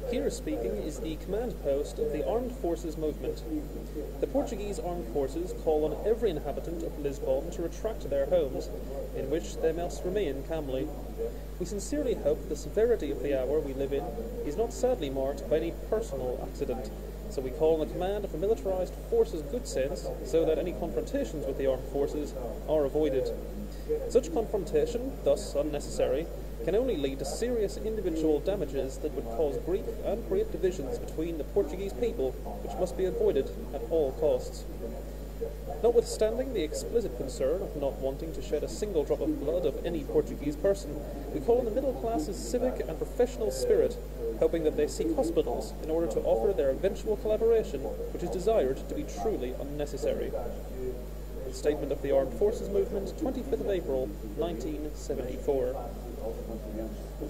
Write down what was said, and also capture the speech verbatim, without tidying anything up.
Here speaking is the command post of the Armed Forces movement. The Portuguese Armed Forces call on every inhabitant of Lisbon to retract to their homes, in which they must remain calmly. We sincerely hope the severity of the hour we live in is not sadly marked by any personal accident, so we call on the command of the militarized forces' good sense so that any confrontations with the armed forces are avoided. Such confrontation, thus unnecessary, can only lead to serious individual damages that would cause grief and create divisions between the Portuguese people, which must be avoided at all costs. Notwithstanding the explicit concern of not wanting to shed a single drop of blood of any Portuguese person, we call on the middle class's civic and professional spirit, hoping that they seek hospitals in order to offer their eventual collaboration, which is desired to be truly unnecessary. The Statement of the Armed Forces Movement, twenty-fifth of April, nineteen seventy-four.